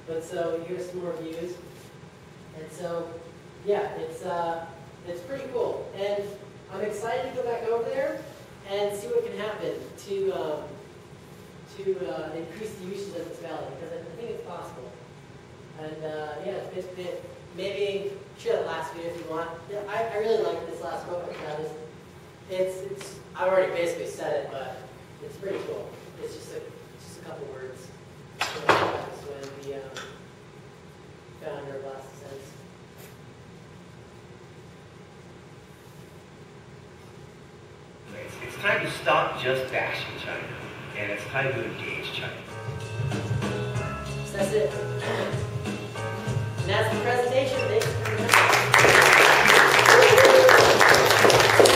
But so here's some more views. And so, yeah, it's pretty cool. And I'm excited to go back over there and see what can happen to increase the usage of this valley, because I think it's possible. And yeah, it's been, maybe share that last video if you want. Yeah, I really like this last quote. I've already basically said it, but it's pretty cool. It's just a couple words. That was when the founder of Last Sense. It's time to stop just bashing China, and it's time to engage China. So that's it. And that's the presentation.